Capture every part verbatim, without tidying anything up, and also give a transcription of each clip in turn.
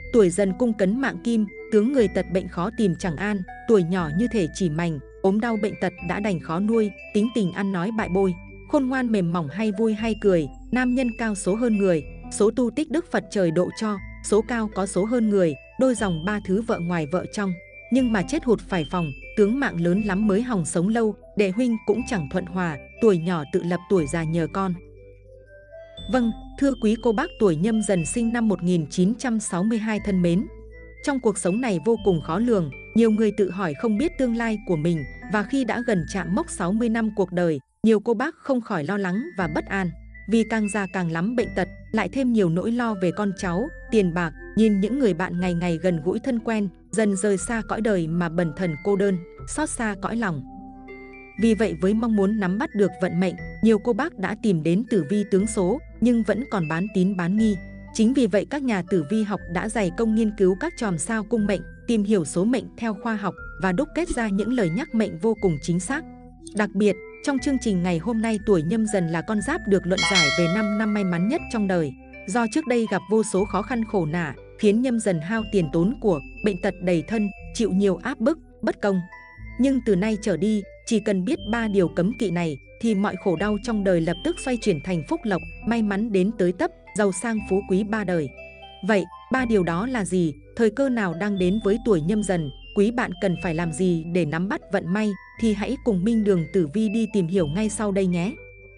Tuổi dần cung cấn mạng kim, tướng người tật bệnh khó tìm chẳng an, tuổi nhỏ như thể chỉ mành, ốm đau bệnh tật đã đành khó nuôi, tính tình ăn nói bại bôi, khôn ngoan mềm mỏng hay vui hay cười, nam nhân cao số hơn người, số tu tích đức Phật trời độ cho, số cao có số hơn người, đôi dòng ba thứ vợ ngoài vợ trong. Nhưng mà chết hụt phải phòng, tướng mạng lớn lắm mới hòng sống lâu, đệ huynh cũng chẳng thuận hòa, tuổi nhỏ tự lập tuổi già nhờ con. Vâng, thưa quý cô bác tuổi Nhâm Dần sinh năm một nghìn chín trăm sáu mươi hai thân mến. Trong cuộc sống này vô cùng khó lường, nhiều người tự hỏi không biết tương lai của mình, và khi đã gần chạm mốc sáu mươi năm cuộc đời, nhiều cô bác không khỏi lo lắng và bất an. Vì càng già càng lắm bệnh tật, lại thêm nhiều nỗi lo về con cháu, tiền bạc, nhìn những người bạn ngày ngày gần gũi thân quen, dần rời xa cõi đời mà bần thần cô đơn, xót xa cõi lòng. Vì vậy với mong muốn nắm bắt được vận mệnh, nhiều cô bác đã tìm đến tử vi tướng số, nhưng vẫn còn bán tín bán nghi. Chính vì vậy các nhà tử vi học đã dày công nghiên cứu các chòm sao cung mệnh, tìm hiểu số mệnh theo khoa học và đúc kết ra những lời nhắc mệnh vô cùng chính xác. Đặc biệt, trong chương trình ngày hôm nay tuổi Nhâm Dần là con giáp được luận giải về năm năm may mắn nhất trong đời. Do trước đây gặp vô số khó khăn khổ nả, khiến Nhâm Dần hao tiền tốn của, bệnh tật đầy thân, chịu nhiều áp bức, bất công. Nhưng từ nay trở đi, chỉ cần biết ba điều cấm kỵ này, thì mọi khổ đau trong đời lập tức xoay chuyển thành phúc lộc, may mắn đến tới tấp, giàu sang phú quý ba đời. Vậy, ba điều đó là gì? Thời cơ nào đang đến với tuổi Nhâm Dần? Quý bạn cần phải làm gì để nắm bắt vận may? Thì hãy cùng Minh Đường Tử Vi đi tìm hiểu ngay sau đây nhé.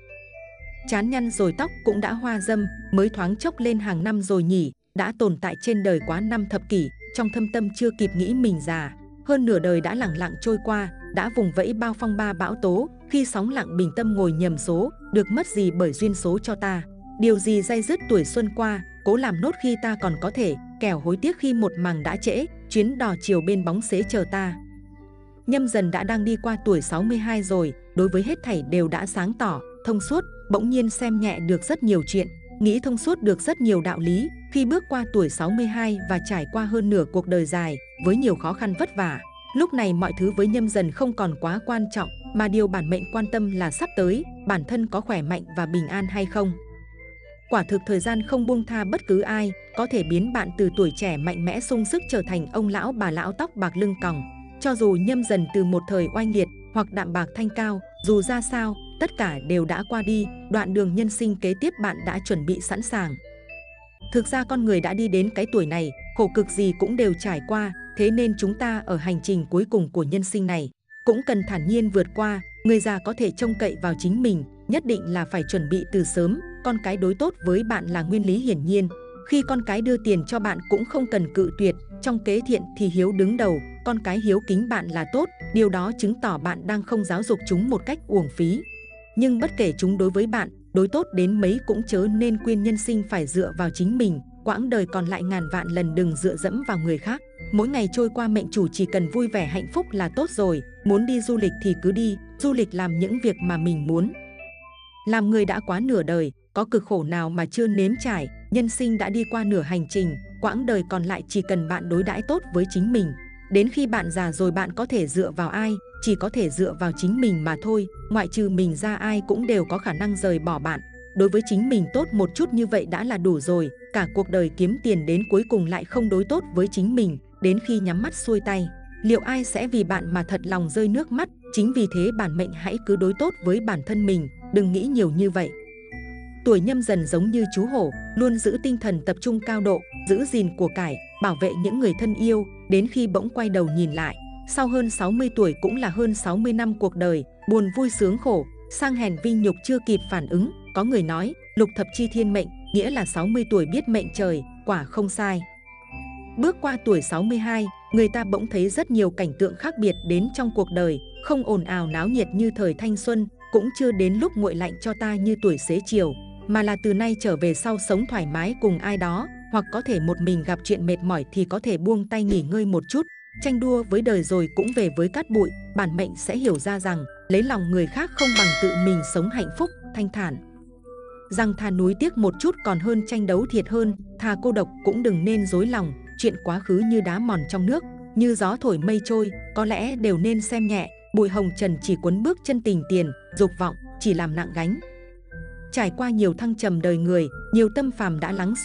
Chán nhăn rồi tóc cũng đã hoa râm, mới thoáng chốc lên hàng năm rồi nhỉ, đã tồn tại trên đời quá năm thập kỷ, trong thâm tâm chưa kịp nghĩ mình già. Hơn nửa đời đã lẳng lặng trôi qua, đã vùng vẫy bao phong ba bão tố, khi sóng lặng bình tâm ngồi nhầm số, được mất gì bởi duyên số cho ta. Điều gì day dứt tuổi xuân qua, cố làm nốt khi ta còn có thể, kẻo hối tiếc khi một màng đã trễ, chuyến đò chiều bên bóng xế chờ ta. Nhâm Dần đã đang đi qua tuổi sáu mươi hai rồi, đối với hết thảy đều đã sáng tỏ, thông suốt, bỗng nhiên xem nhẹ được rất nhiều chuyện, nghĩ thông suốt được rất nhiều đạo lý, khi bước qua tuổi sáu mươi hai và trải qua hơn nửa cuộc đời dài, với nhiều khó khăn vất vả. Lúc này mọi thứ với Nhâm Dần không còn quá quan trọng, mà điều bản mệnh quan tâm là sắp tới, bản thân có khỏe mạnh và bình an hay không. Quả thực thời gian không buông tha bất cứ ai, có thể biến bạn từ tuổi trẻ mạnh mẽ sung sức trở thành ông lão bà lão tóc bạc lưng còng. Cho dù Nhâm Dần từ một thời oanh liệt hoặc đạm bạc thanh cao, dù ra sao, tất cả đều đã qua đi, đoạn đường nhân sinh kế tiếp bạn đã chuẩn bị sẵn sàng. Thực ra con người đã đi đến cái tuổi này, khổ cực gì cũng đều trải qua, thế nên chúng ta ở hành trình cuối cùng của nhân sinh này, cũng cần thản nhiên vượt qua. Người già có thể trông cậy vào chính mình, nhất định là phải chuẩn bị từ sớm, con cái đối tốt với bạn là nguyên lý hiển nhiên. Khi con cái đưa tiền cho bạn cũng không cần cự tuyệt, trong kế thiện thì hiếu đứng đầu, con cái hiếu kính bạn là tốt, điều đó chứng tỏ bạn đang không giáo dục chúng một cách uổng phí. Nhưng bất kể chúng đối với bạn, đối tốt đến mấy cũng chớ nên quên nhân sinh phải dựa vào chính mình, quãng đời còn lại ngàn vạn lần đừng dựa dẫm vào người khác. Mỗi ngày trôi qua mệnh chủ chỉ cần vui vẻ hạnh phúc là tốt rồi, muốn đi du lịch thì cứ đi, du lịch làm những việc mà mình muốn. Làm người đã quá nửa đời, có cực khổ nào mà chưa nếm trải, nhân sinh đã đi qua nửa hành trình, quãng đời còn lại chỉ cần bạn đối đãi tốt với chính mình. Đến khi bạn già rồi bạn có thể dựa vào ai, chỉ có thể dựa vào chính mình mà thôi, ngoại trừ mình ra ai cũng đều có khả năng rời bỏ bạn. Đối với chính mình tốt một chút như vậy đã là đủ rồi, cả cuộc đời kiếm tiền đến cuối cùng lại không đối tốt với chính mình, đến khi nhắm mắt xuôi tay, liệu ai sẽ vì bạn mà thật lòng rơi nước mắt? Chính vì thế bản mệnh hãy cứ đối tốt với bản thân mình, đừng nghĩ nhiều như vậy. Tuổi Nhâm Dần giống như chú hổ, luôn giữ tinh thần tập trung cao độ, giữ gìn của cải, bảo vệ những người thân yêu, đến khi bỗng quay đầu nhìn lại. Sau hơn sáu mươi tuổi cũng là hơn sáu mươi năm cuộc đời, buồn vui sướng khổ, sang hèn vinh nhục chưa kịp phản ứng. Có người nói, lục thập chi thiên mệnh, nghĩa là sáu mươi tuổi biết mệnh trời, quả không sai. Bước qua tuổi sáu mươi hai, người ta bỗng thấy rất nhiều cảnh tượng khác biệt đến trong cuộc đời, không ồn ào náo nhiệt như thời thanh xuân, cũng chưa đến lúc nguội lạnh cho ta như tuổi xế chiều, mà là từ nay trở về sau sống thoải mái cùng ai đó, hoặc có thể một mình gặp chuyện mệt mỏi thì có thể buông tay nghỉ ngơi một chút. Tranh đua với đời rồi cũng về với cát bụi, bản mệnh sẽ hiểu ra rằng lấy lòng người khác không bằng tự mình sống hạnh phúc, thanh thản. Rằng thà nuối tiếc một chút còn hơn tranh đấu thiệt hơn, thà cô độc cũng đừng nên dối lòng, chuyện quá khứ như đá mòn trong nước, như gió thổi mây trôi, có lẽ đều nên xem nhẹ, bụi hồng trần chỉ cuốn bước chân tình tiền, dục vọng chỉ làm nặng gánh. Trải qua nhiều thăng trầm đời người, nhiều tâm phàm đã lắng xuống,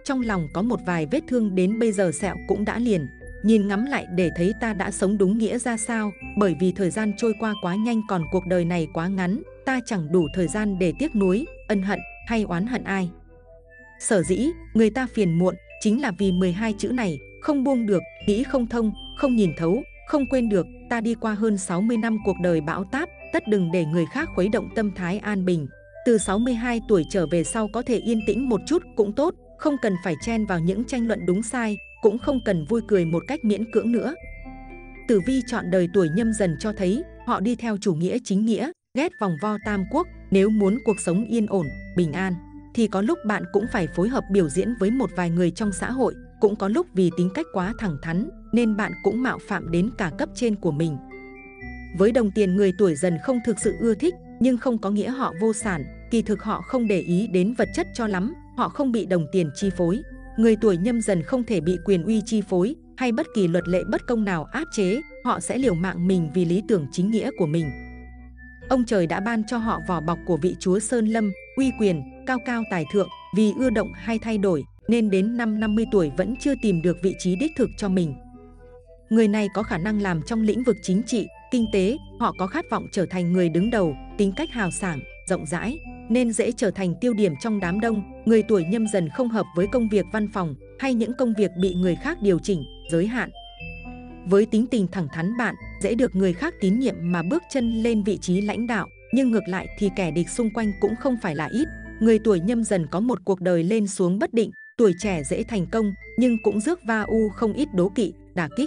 trong lòng có một vài vết thương đến bây giờ sẹo cũng đã liền. Nhìn ngắm lại để thấy ta đã sống đúng nghĩa ra sao, bởi vì thời gian trôi qua quá nhanh còn cuộc đời này quá ngắn, ta chẳng đủ thời gian để tiếc nuối, ân hận hay oán hận ai. Sở dĩ người ta phiền muộn chính là vì mười hai chữ này, không buông được, nghĩ không thông, không nhìn thấu, không quên được. Ta đi qua hơn sáu mươi năm cuộc đời bão táp, tất đừng để người khác khuấy động tâm thái an bình. Từ sáu mươi hai tuổi trở về sau có thể yên tĩnh một chút cũng tốt, không cần phải chen vào những tranh luận đúng sai, cũng không cần vui cười một cách miễn cưỡng nữa. Tử vi chọn đời tuổi Nhâm Dần cho thấy họ đi theo chủ nghĩa chính nghĩa, ghét vòng vo tam quốc. Nếu muốn cuộc sống yên ổn, bình an, thì có lúc bạn cũng phải phối hợp biểu diễn với một vài người trong xã hội, cũng có lúc vì tính cách quá thẳng thắn nên bạn cũng mạo phạm đến cả cấp trên của mình. Với đồng tiền, người tuổi Dần không thực sự ưa thích, nhưng không có nghĩa họ vô sản, kỳ thực họ không để ý đến vật chất cho lắm, họ không bị đồng tiền chi phối. Người tuổi Nhâm Dần không thể bị quyền uy chi phối hay bất kỳ luật lệ bất công nào áp chế, họ sẽ liều mạng mình vì lý tưởng chính nghĩa của mình. Ông trời đã ban cho họ vỏ bọc của vị chúa Sơn Lâm, uy quyền, cao cao tài thượng, vì ưa động hay thay đổi nên đến năm năm mươi tuổi vẫn chưa tìm được vị trí đích thực cho mình. Người này có khả năng làm trong lĩnh vực chính trị, kinh tế, họ có khát vọng trở thành người đứng đầu, tính cách hào sảng, rộng rãi, nên dễ trở thành tiêu điểm trong đám đông. Người tuổi Nhâm Dần không hợp với công việc văn phòng hay những công việc bị người khác điều chỉnh, giới hạn. Với tính tình thẳng thắn, bạn dễ được người khác tín nhiệm mà bước chân lên vị trí lãnh đạo, nhưng ngược lại thì kẻ địch xung quanh cũng không phải là ít. Người tuổi Nhâm Dần có một cuộc đời lên xuống bất định, tuổi trẻ dễ thành công nhưng cũng rước va u không ít đố kỵ, đả kích.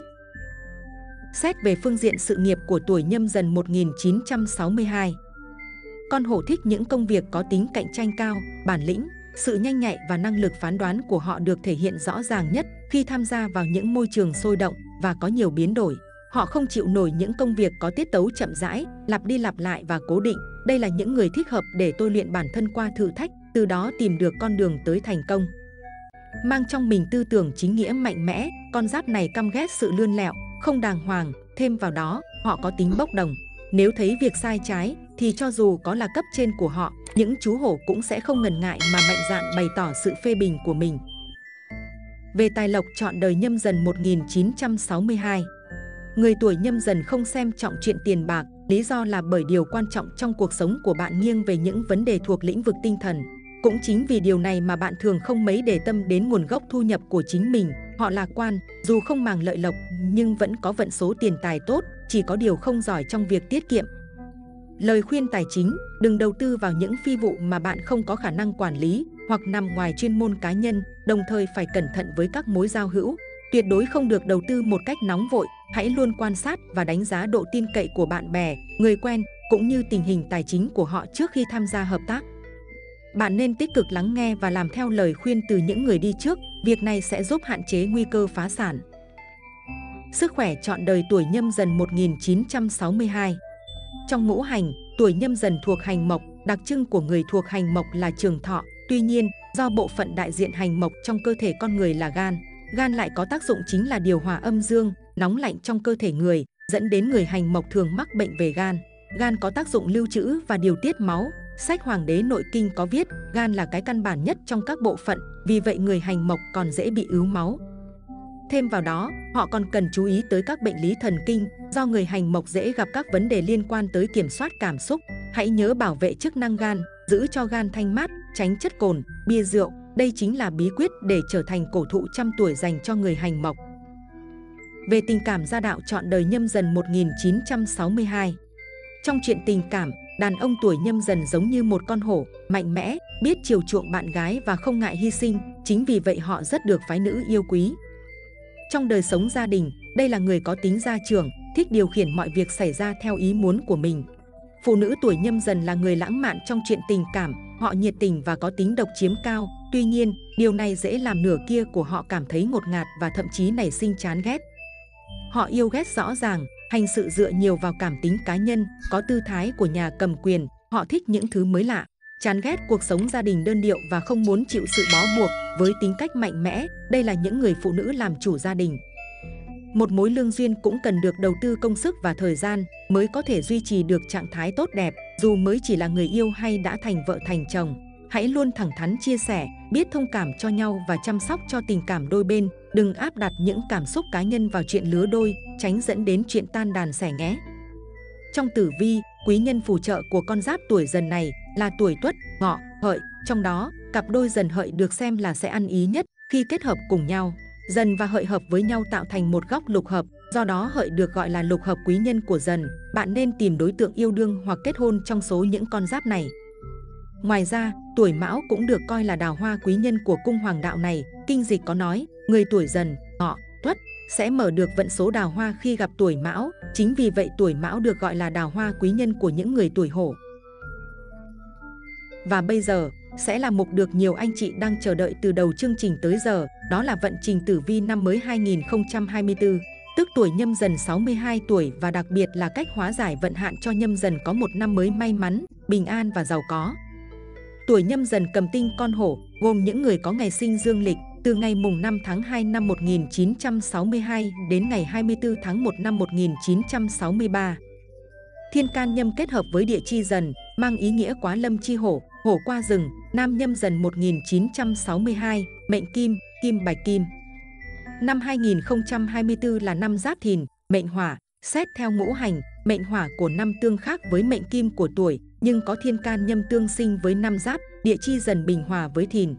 Xét về phương diện sự nghiệp của tuổi Nhâm Dần một nghìn chín trăm sáu mươi hai. Con hổ thích những công việc có tính cạnh tranh cao, bản lĩnh, sự nhanh nhạy và năng lực phán đoán của họ được thể hiện rõ ràng nhất khi tham gia vào những môi trường sôi động và có nhiều biến đổi. Họ không chịu nổi những công việc có tiết tấu chậm rãi, lặp đi lặp lại và cố định. Đây là những người thích hợp để tôi luyện bản thân qua thử thách, từ đó tìm được con đường tới thành công. Mang trong mình tư tưởng chính nghĩa mạnh mẽ, con giáp này căm ghét sự lươn lẹo, không đàng hoàng, thêm vào đó, họ có tính bốc đồng. Nếu thấy việc sai trái, thì cho dù có là cấp trên của họ, những chú hổ cũng sẽ không ngần ngại mà mạnh dạn bày tỏ sự phê bình của mình. Về tài lộc chọn đời Nhâm Dần một nghìn chín trăm sáu mươi hai. Người tuổi Nhâm Dần không xem trọng chuyện tiền bạc, lý do là bởi điều quan trọng trong cuộc sống của bạn nghiêng về những vấn đề thuộc lĩnh vực tinh thần. Cũng chính vì điều này mà bạn thường không mấy để tâm đến nguồn gốc thu nhập của chính mình. Họ lạc quan, dù không màng lợi lộc nhưng vẫn có vận số tiền tài tốt, chỉ có điều không giỏi trong việc tiết kiệm. Lời khuyên tài chính: đừng đầu tư vào những phi vụ mà bạn không có khả năng quản lý hoặc nằm ngoài chuyên môn cá nhân, đồng thời phải cẩn thận với các mối giao hữu. Tuyệt đối không được đầu tư một cách nóng vội, hãy luôn quan sát và đánh giá độ tin cậy của bạn bè, người quen cũng như tình hình tài chính của họ trước khi tham gia hợp tác. Bạn nên tích cực lắng nghe và làm theo lời khuyên từ những người đi trước, việc này sẽ giúp hạn chế nguy cơ phá sản. Sức khỏe chọn đời tuổi Nhâm Dần một nghìn chín trăm sáu mươi hai. Trong ngũ hành, tuổi Nhâm Dần thuộc hành mộc, đặc trưng của người thuộc hành mộc là trường thọ. Tuy nhiên, do bộ phận đại diện hành mộc trong cơ thể con người là gan, gan lại có tác dụng chính là điều hòa âm dương, nóng lạnh trong cơ thể người, dẫn đến người hành mộc thường mắc bệnh về gan. Gan có tác dụng lưu trữ và điều tiết máu. Sách Hoàng đế Nội kinh có viết, gan là cái căn bản nhất trong các bộ phận, vì vậy người hành mộc còn dễ bị ứ máu. Thêm vào đó, họ còn cần chú ý tới các bệnh lý thần kinh, do người hành mộc dễ gặp các vấn đề liên quan tới kiểm soát cảm xúc. Hãy nhớ bảo vệ chức năng gan, giữ cho gan thanh mát, tránh chất cồn, bia rượu. Đây chính là bí quyết để trở thành cổ thụ trăm tuổi dành cho người hành mộc. Về tình cảm gia đạo chọn đời Nhâm Dần một nghìn chín trăm sáu mươi hai. Trong chuyện tình cảm, đàn ông tuổi Nhâm Dần giống như một con hổ, mạnh mẽ, biết chiều chuộng bạn gái và không ngại hy sinh, chính vì vậy họ rất được phái nữ yêu quý. Trong đời sống gia đình, đây là người có tính gia trưởng, thích điều khiển mọi việc xảy ra theo ý muốn của mình. Phụ nữ tuổi Nhâm Dần là người lãng mạn trong chuyện tình cảm, họ nhiệt tình và có tính độc chiếm cao. Tuy nhiên, điều này dễ làm nửa kia của họ cảm thấy ngột ngạt và thậm chí nảy sinh chán ghét. Họ yêu ghét rõ ràng, hành sự dựa nhiều vào cảm tính cá nhân, có tư thái của nhà cầm quyền, họ thích những thứ mới lạ, chán ghét cuộc sống gia đình đơn điệu và không muốn chịu sự bó buộc. Với tính cách mạnh mẽ, đây là những người phụ nữ làm chủ gia đình. Một mối lương duyên cũng cần được đầu tư công sức và thời gian mới có thể duy trì được trạng thái tốt đẹp, dù mới chỉ là người yêu hay đã thành vợ thành chồng. Hãy luôn thẳng thắn chia sẻ, biết thông cảm cho nhau và chăm sóc cho tình cảm đôi bên. Đừng áp đặt những cảm xúc cá nhân vào chuyện lứa đôi, tránh dẫn đến chuyện tan đàn xẻ nghé. Trong tử vi, quý nhân phù trợ của con giáp tuổi Dần này là tuổi Tuất, Ngọ, Hợi. Trong đó, cặp đôi Dần Hợi được xem là sẽ ăn ý nhất khi kết hợp cùng nhau. Dần và Hợi hợp với nhau tạo thành một góc lục hợp, do đó Hợi được gọi là lục hợp quý nhân của Dần. Bạn nên tìm đối tượng yêu đương hoặc kết hôn trong số những con giáp này. Ngoài ra, tuổi Mão cũng được coi là đào hoa quý nhân của cung hoàng đạo này. Kinh dịch có nói, người tuổi Dần, Ngọ, Tuất sẽ mở được vận số đào hoa khi gặp tuổi Mão. Chính vì vậy tuổi Mão được gọi là đào hoa quý nhân của những người tuổi Hổ. Và bây giờ sẽ là mục được nhiều anh chị đang chờ đợi từ đầu chương trình tới giờ, đó là vận trình tử vi năm mới hai nghìn không trăm hai mươi tư, tức tuổi Nhâm Dần sáu mươi hai tuổi, và đặc biệt là cách hóa giải vận hạn cho Nhâm Dần có một năm mới may mắn, bình an và giàu có. Tuổi Nhâm Dần cầm tinh con hổ, gồm những người có ngày sinh dương lịch từ ngày mùng năm tháng hai năm một nghìn chín trăm sáu mươi hai đến ngày hai mươi tư tháng một năm một nghìn chín trăm sáu mươi ba. Thiên can Nhâm kết hợp với địa chi Dần, mang ý nghĩa quá lâm chi hổ, hổ qua rừng, nam Nhâm Dần một nghìn chín trăm sáu mươi hai, mệnh Kim, Kim Bạch Kim. Năm hai nghìn không trăm hai mươi tư là năm Giáp Thìn, mệnh hỏa. Xét theo ngũ hành, mệnh hỏa của năm tương khác với mệnh kim của tuổi, nhưng có thiên can Nhâm tương sinh với năm Giáp, địa chi Dần bình hòa với Thìn.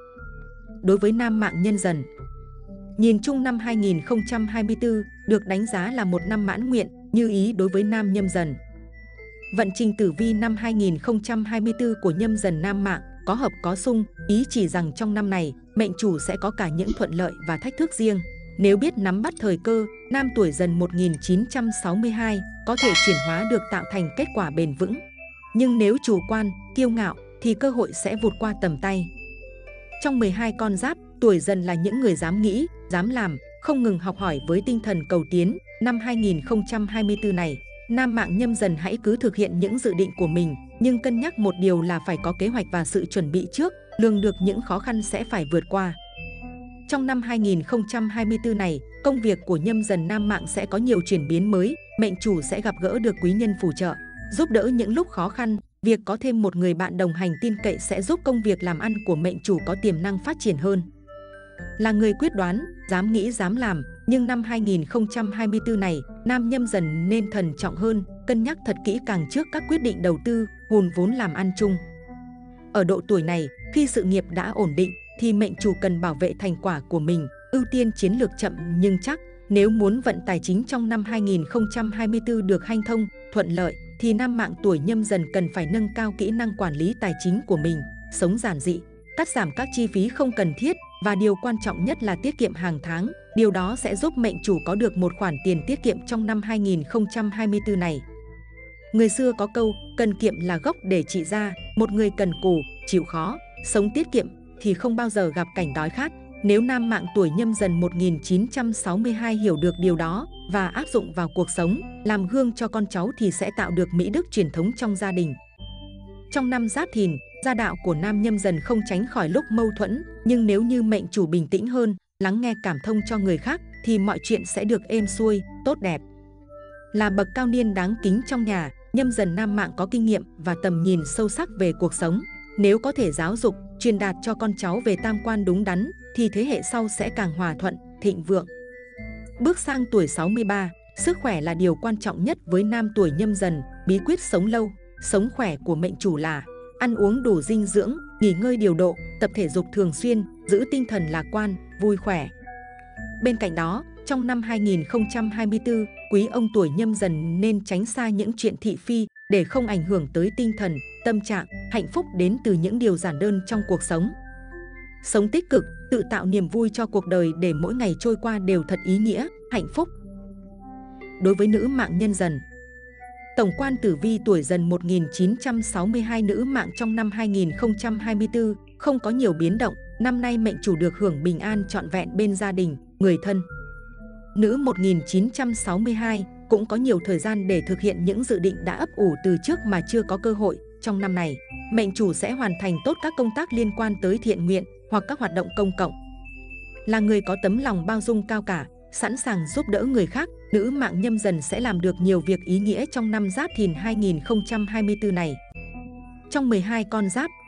Đối với nam mạng nhân Dần, nhìn chung năm hai nghìn không trăm hai mươi tư được đánh giá là một năm mãn nguyện, như ý đối với nam Nhâm Dần. Vận trình tử vi năm hai nghìn không trăm hai mươi tư của Nhâm Dần nam mạng có hợp có xung, ý chỉ rằng trong năm này, mệnh chủ sẽ có cả những thuận lợi và thách thức riêng. Nếu biết nắm bắt thời cơ, nam tuổi Dần một nghìn chín trăm sáu mươi hai có thể chuyển hóa được tạo thành kết quả bền vững. Nhưng nếu chủ quan, kiêu ngạo thì cơ hội sẽ vụt qua tầm tay. Trong mười hai con giáp, tuổi Dần là những người dám nghĩ, dám làm, không ngừng học hỏi với tinh thần cầu tiến. Năm hai nghìn không trăm hai mươi tư này, nam mạng Nhâm Dần hãy cứ thực hiện những dự định của mình, nhưng cân nhắc một điều là phải có kế hoạch và sự chuẩn bị trước, lường được những khó khăn sẽ phải vượt qua. Trong năm hai nghìn không trăm hai mươi tư này, công việc của Nhâm Dần nam mạng sẽ có nhiều chuyển biến mới, mệnh chủ sẽ gặp gỡ được quý nhân phù trợ, giúp đỡ những lúc khó khăn. Việc có thêm một người bạn đồng hành tin cậy sẽ giúp công việc làm ăn của mệnh chủ có tiềm năng phát triển hơn. Là người quyết đoán, dám nghĩ dám làm, nhưng năm hai nghìn không trăm hai mươi tư này, nam Nhâm Dần nên thận trọng hơn, cân nhắc thật kỹ càng trước các quyết định đầu tư, hùn vốn làm ăn chung. Ở độ tuổi này, khi sự nghiệp đã ổn định, thì mệnh chủ cần bảo vệ thành quả của mình, ưu tiên chiến lược chậm nhưng chắc. Nếu muốn vận tài chính trong năm hai nghìn không trăm hai mươi tư được hanh thông, thuận lợi, thì nam mạng tuổi Nhâm Dần cần phải nâng cao kỹ năng quản lý tài chính của mình, sống giản dị, cắt giảm các chi phí không cần thiết, và điều quan trọng nhất là tiết kiệm hàng tháng. Điều đó sẽ giúp mệnh chủ có được một khoản tiền tiết kiệm trong năm hai nghìn không trăm hai mươi tư này. Người xưa có câu, cần kiệm là gốc để trị ra, một người cần cù, chịu khó, sống tiết kiệm thì không bao giờ gặp cảnh đói khát. Nếu nam mạng tuổi Nhâm Dần một nghìn chín trăm sáu mươi hai hiểu được điều đó và áp dụng vào cuộc sống, làm gương cho con cháu thì sẽ tạo được mỹ đức truyền thống trong gia đình. Trong năm Giáp Thìn, gia đạo của nam Nhâm Dần không tránh khỏi lúc mâu thuẫn, nhưng nếu như mệnh chủ bình tĩnh hơn, lắng nghe cảm thông cho người khác, thì mọi chuyện sẽ được êm xuôi, tốt đẹp. Là bậc cao niên đáng kính trong nhà, Nhâm Dần nam mạng có kinh nghiệm và tầm nhìn sâu sắc về cuộc sống. Nếu có thể giáo dục, truyền đạt cho con cháu về tam quan đúng đắn, thì thế hệ sau sẽ càng hòa thuận, thịnh vượng. Bước sang tuổi sáu mươi ba, sức khỏe là điều quan trọng nhất với nam tuổi Nhâm Dần. Bí quyết sống lâu, sống khỏe của mệnh chủ là ăn uống đủ dinh dưỡng, nghỉ ngơi điều độ, tập thể dục thường xuyên, giữ tinh thần lạc quan, vui khỏe. Bên cạnh đó, trong năm hai nghìn không trăm hai mươi tư, quý ông tuổi Nhâm Dần nên tránh xa những chuyện thị phi để không ảnh hưởng tới tinh thần, tâm trạng. Hạnh phúc đến từ những điều giản đơn trong cuộc sống. Sống tích cực, tự tạo niềm vui cho cuộc đời để mỗi ngày trôi qua đều thật ý nghĩa, hạnh phúc. Đối với nữ mạng nhân Dần, tổng quan tử vi tuổi Dần một nghìn chín trăm sáu mươi hai nữ mạng trong năm hai nghìn không trăm hai mươi tư không có nhiều biến động. Năm nay mệnh chủ được hưởng bình an trọn vẹn bên gia đình, người thân. Nữ một nghìn chín trăm sáu mươi hai cũng có nhiều thời gian để thực hiện những dự định đã ấp ủ từ trước mà chưa có cơ hội. Trong năm này, mệnh chủ sẽ hoàn thành tốt các công tác liên quan tới thiện nguyện hoặc các hoạt động công cộng. Là người có tấm lòng bao dung cao cả, sẵn sàng giúp đỡ người khác, nữ mạng Nhâm Dần sẽ làm được nhiều việc ý nghĩa trong năm Giáp Thìn hai nghìn không trăm hai mươi tư này. Trong mười hai con giáp,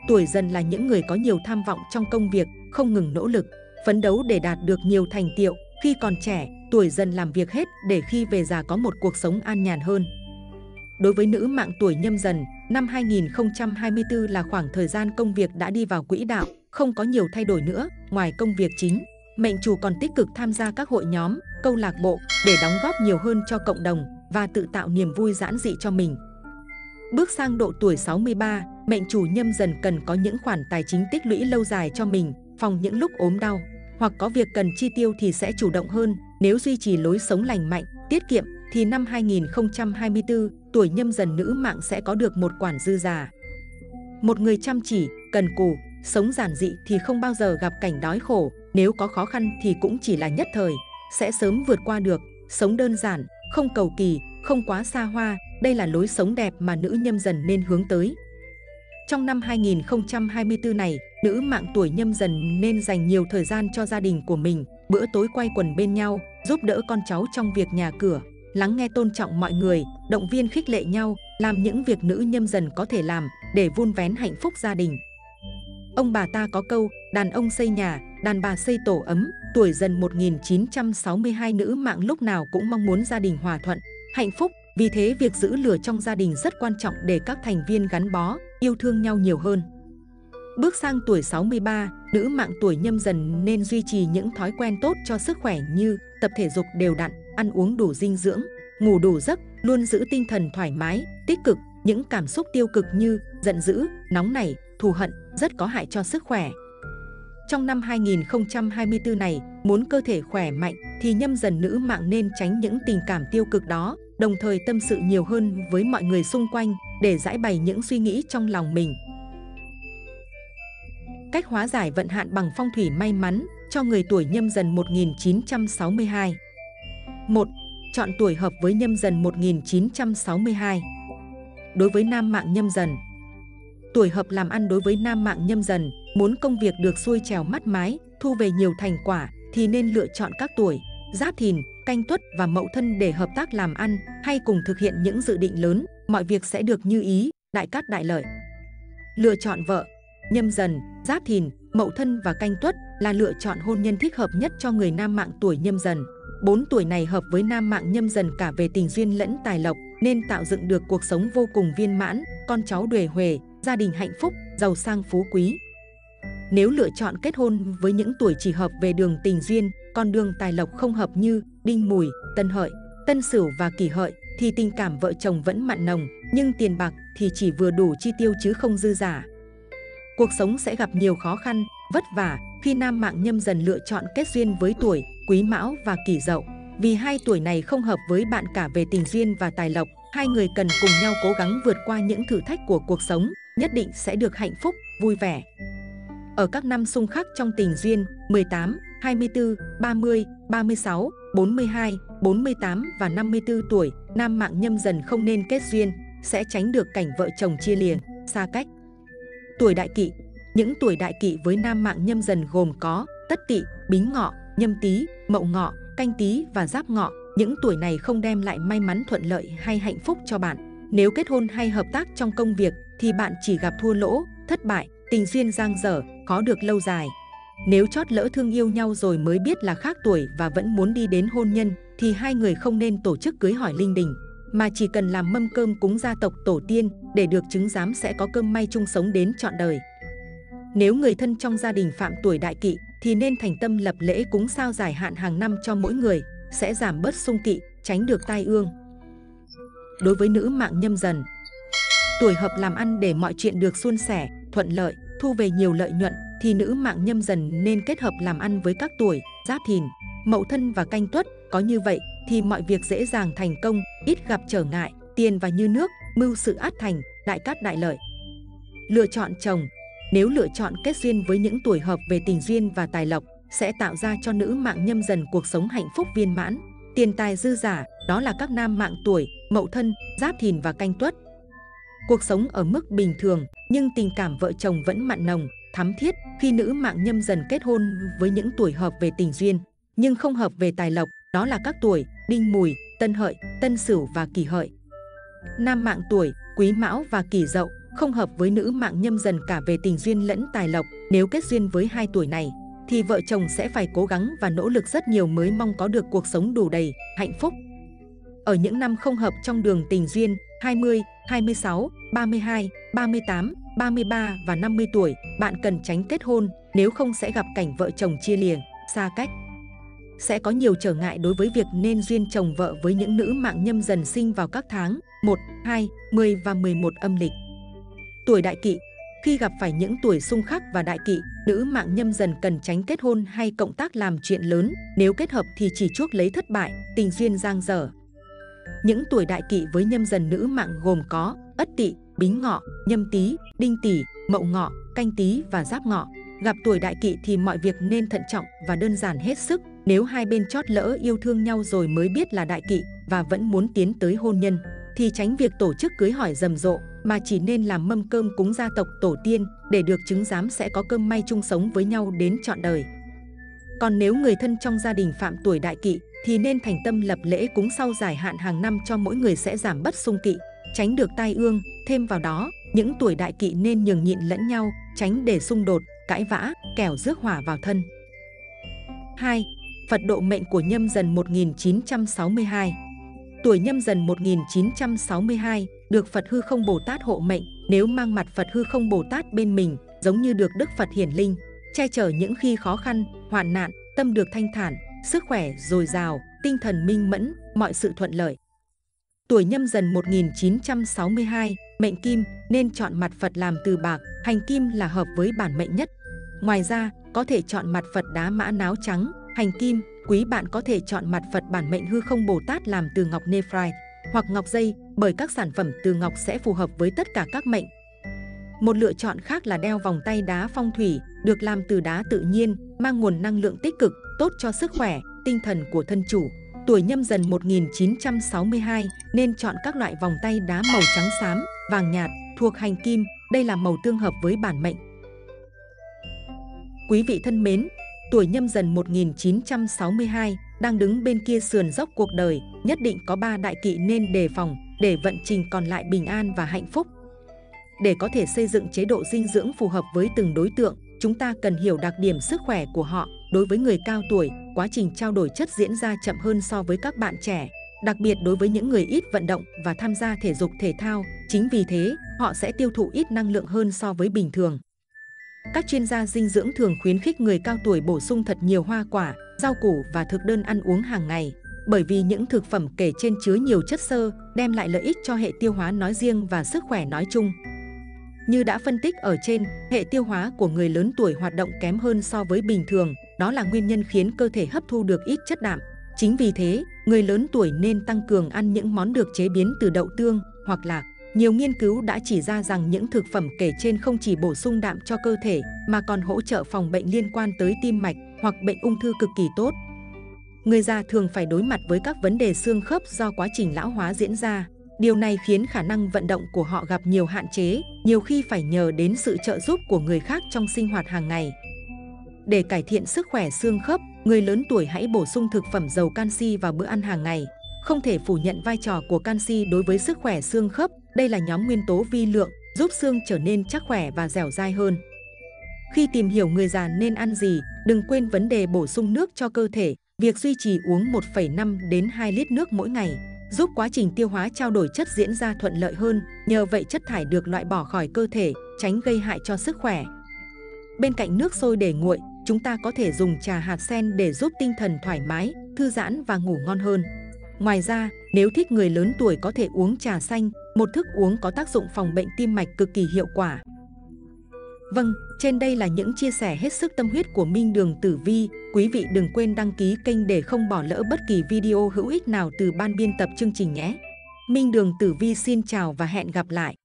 tuổi Dần là những người có nhiều tham vọng trong công việc, không ngừng nỗ lực, phấn đấu để đạt được nhiều thành tựu. Khi còn trẻ, tuổi Dần làm việc hết để khi về già có một cuộc sống an nhàn hơn. Đối với nữ mạng tuổi Nhâm Dần, năm hai nghìn không trăm hai mươi tư là khoảng thời gian công việc đã đi vào quỹ đạo, không có nhiều thay đổi nữa. Ngoài công việc chính, mệnh chủ còn tích cực tham gia các hội nhóm, câu lạc bộ để đóng góp nhiều hơn cho cộng đồng và tự tạo niềm vui giản dị cho mình. Bước sang độ tuổi sáu mươi ba, mệnh chủ Nhâm Dần cần có những khoản tài chính tích lũy lâu dài cho mình, phòng những lúc ốm đau hoặc có việc cần chi tiêu thì sẽ chủ động hơn. Nếu duy trì lối sống lành mạnh, tiết kiệm thì năm hai nghìn không trăm hai mươi tư, tuổi Nhâm Dần nữ mạng sẽ có được một khoản dư giả. Một người chăm chỉ, cần cù, sống giản dị thì không bao giờ gặp cảnh đói khổ, nếu có khó khăn thì cũng chỉ là nhất thời, sẽ sớm vượt qua được. Sống đơn giản, không cầu kỳ, không quá xa hoa, đây là lối sống đẹp mà nữ Nhâm Dần nên hướng tới. Trong năm hai nghìn không trăm hai mươi tư này, nữ mạng tuổi Nhâm Dần nên dành nhiều thời gian cho gia đình của mình, bữa tối quây quần bên nhau, giúp đỡ con cháu trong việc nhà cửa, lắng nghe tôn trọng mọi người, động viên khích lệ nhau, làm những việc nữ Nhâm Dần có thể làm để vun vén hạnh phúc gia đình. Ông bà ta có câu, đàn ông xây nhà, đàn bà xây tổ ấm. Tuổi Dần một nghìn chín trăm sáu mươi hai, nữ mạng lúc nào cũng mong muốn gia đình hòa thuận, hạnh phúc. Vì thế việc giữ lửa trong gia đình rất quan trọng để các thành viên gắn bó, yêu thương nhau nhiều hơn. Bước sang tuổi sáu mươi ba, nữ mạng tuổi Nhâm Dần nên duy trì những thói quen tốt cho sức khỏe như tập thể dục đều đặn, ăn uống đủ dinh dưỡng, ngủ đủ giấc, luôn giữ tinh thần thoải mái, tích cực. Những cảm xúc tiêu cực như giận dữ, nóng nảy, thù hận rất có hại cho sức khỏe. Trong năm hai nghìn không trăm hai mươi tư này, muốn cơ thể khỏe mạnh thì Nhâm Dần nữ mạng nên tránh những tình cảm tiêu cực đó, đồng thời tâm sự nhiều hơn với mọi người xung quanh để giải bày những suy nghĩ trong lòng mình. Cách hóa giải vận hạn bằng phong thủy may mắn cho người tuổi Nhâm Dần một nghìn chín trăm sáu mươi hai. một. Chọn tuổi hợp với Nhâm Dần một nghìn chín trăm sáu mươi hai. Đối với nam mạng Nhâm Dần, tuổi hợp làm ăn đối với nam mạng Nhâm Dần, muốn công việc được xuôi trèo mắt mái, thu về nhiều thành quả thì nên lựa chọn các tuổi Giáp Thìn, Canh Tuất và Mậu Thân để hợp tác làm ăn hay cùng thực hiện những dự định lớn, mọi việc sẽ được như ý, đại cát đại lợi. Lựa chọn vợ. Nhâm Dần, Giáp Thìn, Mậu Thân và Canh Tuất là lựa chọn hôn nhân thích hợp nhất cho người nam mạng tuổi Nhâm Dần. Bốn tuổi này hợp với nam mạng Nhâm Dần cả về tình duyên lẫn tài lộc, nên tạo dựng được cuộc sống vô cùng viên mãn, con cháu đuề huề, gia đình hạnh phúc, giàu sang phú quý. Nếu lựa chọn kết hôn với những tuổi chỉ hợp về đường tình duyên, con đường tài lộc không hợp như Đinh Mùi, Tân Hợi, Tân Sửu và Kỷ Hợi thì tình cảm vợ chồng vẫn mặn nồng, nhưng tiền bạc thì chỉ vừa đủ chi tiêu chứ không dư giả. Cuộc sống sẽ gặp nhiều khó khăn, vất vả khi nam mạng Nhâm Dần lựa chọn kết duyên với tuổi Quý Mão và Kỷ Dậu. Vì hai tuổi này không hợp với bạn cả về tình duyên và tài lộc, hai người cần cùng nhau cố gắng vượt qua những thử thách của cuộc sống, nhất định sẽ được hạnh phúc, vui vẻ. Ở các năm xung khắc trong tình duyên mười tám, hai mươi tư, ba mươi, ba mươi sáu, bốn mươi hai, bốn mươi tám và năm mươi tư tuổi, nam mạng Nhâm Dần không nên kết duyên, sẽ tránh được cảnh vợ chồng chia lìa, xa cách. Tuổi Đại Kỵ. Những tuổi Đại Kỵ với nam mạng Nhâm Dần gồm có Tất Tỵ, Bính Ngọ, Nhâm Tý, Mậu Ngọ, Canh Tý và Giáp Ngọ. Những tuổi này không đem lại may mắn thuận lợi hay hạnh phúc cho bạn. Nếu kết hôn hay hợp tác trong công việc thì bạn chỉ gặp thua lỗ, thất bại, tình duyên dang dở, khó được lâu dài. Nếu chót lỡ thương yêu nhau rồi mới biết là khác tuổi và vẫn muốn đi đến hôn nhân thì hai người không nên tổ chức cưới hỏi linh đình, mà chỉ cần làm mâm cơm cúng gia tộc tổ tiên để được chứng giám sẽ có cơm may chung sống đến trọn đời. Nếu người thân trong gia đình phạm tuổi Đại Kỵ thì nên thành tâm lập lễ cúng sao giải hạn hàng năm cho mỗi người, sẽ giảm bớt xung kỵ, tránh được tai ương. Đối với nữ mạng Nhâm Dần, tuổi hợp làm ăn để mọi chuyện được suôn sẻ, thuận lợi, thu về nhiều lợi nhuận thì nữ mạng Nhâm Dần nên kết hợp làm ăn với các tuổi Giáp Thìn, Mậu Thân và Canh Tuất. Có như vậy thì mọi việc dễ dàng thành công, ít gặp trở ngại, tiền vào như nước, mưu sự ắt thành, đại cát đại lợi. Lựa chọn chồng. Nếu lựa chọn kết duyên với những tuổi hợp về tình duyên và tài lộc, sẽ tạo ra cho nữ mạng Nhâm Dần cuộc sống hạnh phúc viên mãn, tiền tài dư giả, đó là các nam mạng tuổi Mậu Thân, Giáp Thìn và Canh Tuất. Cuộc sống ở mức bình thường, nhưng tình cảm vợ chồng vẫn mặn nồng, thắm thiết khi nữ mạng Nhâm Dần kết hôn với những tuổi hợp về tình duyên, nhưng không hợp về tài lộc, đó là các tuổi Đinh Mùi, Tân Hợi, Tân Sửu và Kỷ Hợi. Nam mạng tuổi Quý Mão và Kỷ Dậu không hợp với nữ mạng Nhâm Dần cả về tình duyên lẫn tài lộc. Nếu kết duyên với hai tuổi này, thì vợ chồng sẽ phải cố gắng và nỗ lực rất nhiều mới mong có được cuộc sống đủ đầy, hạnh phúc. Ở những năm không hợp trong đường tình duyên hai mươi, hai mươi sáu, ba mươi hai, ba mươi tám, ba mươi ba và năm mươi tuổi, bạn cần tránh kết hôn, nếu không sẽ gặp cảnh vợ chồng chia lìa, xa cách. Sẽ có nhiều trở ngại đối với việc nên duyên chồng vợ với những nữ mạng Nhâm Dần sinh vào các tháng một, hai, mười và mười một âm lịch. Tuổi Đại Kỵ. Khi gặp phải những tuổi xung khắc và Đại Kỵ, nữ mạng Nhâm Dần cần tránh kết hôn hay cộng tác làm chuyện lớn, nếu kết hợp thì chỉ chuốc lấy thất bại, tình duyên dang dở. Những tuổi Đại Kỵ với Nhâm Dần nữ mạng gồm có Ất Tỵ, Bính Ngọ, Nhâm Tý, Đinh Tý, Mậu Ngọ, Canh Tý và Giáp Ngọ. Gặp tuổi Đại Kỵ thì mọi việc nên thận trọng và đơn giản hết sức. Nếu hai bên chót lỡ yêu thương nhau rồi mới biết là Đại Kỵ và vẫn muốn tiến tới hôn nhân, thì tránh việc tổ chức cưới hỏi rầm rộ, mà chỉ nên làm mâm cơm cúng gia tộc tổ tiên để được chứng giám sẽ có cơm may chung sống với nhau đến trọn đời. Còn nếu người thân trong gia đình phạm tuổi Đại Kỵ thì nên thành tâm lập lễ cúng sau giải hạn hàng năm cho mỗi người sẽ giảm bất xung kỵ, tránh được tai ương. Thêm vào đó, những tuổi Đại Kỵ nên nhường nhịn lẫn nhau, tránh để xung đột, cãi vã, kẻo rước hỏa vào thân. hai. Phật độ mệnh của Nhâm Dần một nghìn chín trăm sáu mươi hai. Tuổi Nhâm Dần một nghìn chín trăm sáu mươi hai được Phật Hư Không Bồ Tát hộ mệnh. Nếu mang mặt Phật Hư Không Bồ Tát bên mình, giống như được Đức Phật hiển linh, che chở những khi khó khăn, hoạn nạn, tâm được thanh thản, sức khỏe dồi dào, tinh thần minh mẫn, mọi sự thuận lợi. Tuổi Nhâm Dần một nghìn chín trăm sáu mươi hai, mệnh Kim, nên chọn mặt Phật làm từ bạc, hành kim là hợp với bản mệnh nhất. Ngoài ra, có thể chọn mặt Phật đá mã náo trắng, hành kim. Quý bạn có thể chọn mặt Phật bản mệnh Hư Không Bồ Tát làm từ ngọc nephrite hoặc ngọc dây, bởi các sản phẩm từ ngọc sẽ phù hợp với tất cả các mệnh. Một lựa chọn khác là đeo vòng tay đá phong thủy, được làm từ đá tự nhiên, mang nguồn năng lượng tích cực, tốt cho sức khỏe, tinh thần của thân chủ. Tuổi Nhâm Dần một nghìn chín trăm sáu mươi hai nên chọn các loại vòng tay đá màu trắng xám, vàng nhạt, thuộc hành kim, đây là màu tương hợp với bản mệnh. Quý vị thân mến, tuổi Nhâm Dần một nghìn chín trăm sáu mươi hai đang đứng bên kia sườn dốc cuộc đời, nhất định có ba Đại Kỵ nên đề phòng để vận trình còn lại bình an và hạnh phúc. Để có thể xây dựng chế độ dinh dưỡng phù hợp với từng đối tượng, chúng ta cần hiểu đặc điểm sức khỏe của họ. Đối với người cao tuổi, quá trình trao đổi chất diễn ra chậm hơn so với các bạn trẻ, đặc biệt đối với những người ít vận động và tham gia thể dục thể thao. Chính vì thế, họ sẽ tiêu thụ ít năng lượng hơn so với bình thường. Các chuyên gia dinh dưỡng thường khuyến khích người cao tuổi bổ sung thật nhiều hoa quả, rau củ và thực đơn ăn uống hàng ngày, bởi vì những thực phẩm kể trên chứa nhiều chất xơ, đem lại lợi ích cho hệ tiêu hóa nói riêng và sức khỏe nói chung. Như đã phân tích ở trên, hệ tiêu hóa của người lớn tuổi hoạt động kém hơn so với bình thường, đó là nguyên nhân khiến cơ thể hấp thu được ít chất đạm. Chính vì thế, người lớn tuổi nên tăng cường ăn những món được chế biến từ đậu tương hoặc lạc. Nhiều nghiên cứu đã chỉ ra rằng những thực phẩm kể trên không chỉ bổ sung đạm cho cơ thể mà còn hỗ trợ phòng bệnh liên quan tới tim mạch hoặc bệnh ung thư cực kỳ tốt. Người già thường phải đối mặt với các vấn đề xương khớp do quá trình lão hóa diễn ra. Điều này khiến khả năng vận động của họ gặp nhiều hạn chế, nhiều khi phải nhờ đến sự trợ giúp của người khác trong sinh hoạt hàng ngày. Để cải thiện sức khỏe xương khớp, người lớn tuổi hãy bổ sung thực phẩm giàu canxi vào bữa ăn hàng ngày. Không thể phủ nhận vai trò của canxi đối với sức khỏe xương khớp. Đây là nhóm nguyên tố vi lượng, giúp xương trở nên chắc khỏe và dẻo dai hơn. Khi tìm hiểu người già nên ăn gì, đừng quên vấn đề bổ sung nước cho cơ thể. Việc duy trì uống một phẩy năm đến hai lít nước mỗi ngày, giúp quá trình tiêu hóa trao đổi chất diễn ra thuận lợi hơn. Nhờ vậy chất thải được loại bỏ khỏi cơ thể, tránh gây hại cho sức khỏe. Bên cạnh nước sôi để nguội, chúng ta có thể dùng trà hạt sen để giúp tinh thần thoải mái, thư giãn và ngủ ngon hơn. Ngoài ra, nếu thích, người lớn tuổi có thể uống trà xanh, một thức uống có tác dụng phòng bệnh tim mạch cực kỳ hiệu quả. Vâng, trên đây là những chia sẻ hết sức tâm huyết của Minh Đường Tử Vi. Quý vị đừng quên đăng ký kênh để không bỏ lỡ bất kỳ video hữu ích nào từ ban biên tập chương trình nhé. Minh Đường Tử Vi xin chào và hẹn gặp lại.